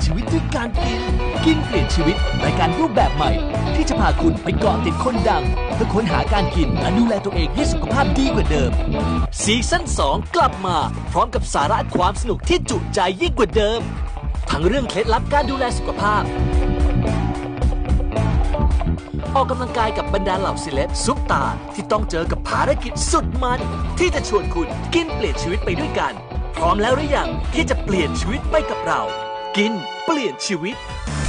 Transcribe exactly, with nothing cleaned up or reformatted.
ชีวิตด้วยการกิน กินเปลี่ยนชีวิตรายการรูปแบบใหม่ ที่จะพาคุณไปเกาะติดคนดังเพื่อค้นหาการกินและดูแลตัวเองให้สุขภาพดีกว่าเดิมซีซั่นสองกลับมาพร้อมกับสาระความสนุกที่จุใจยิ่งกว่าเดิมทั้งเรื่องเคล็ดลับการดูแลสุขภาพออกกำลังกายกับบรรดาเหล่าเซเลบซุปตาที่ต้องเจอกับภารกิจสุดมันที่จะชวนคุณกินเปลี่ยนชีวิตไปด้วยกันพร้อมแล้วหรือยังที่จะเปลี่ยนชีวิตไปกับเรากินเปลี่ยนชีวิต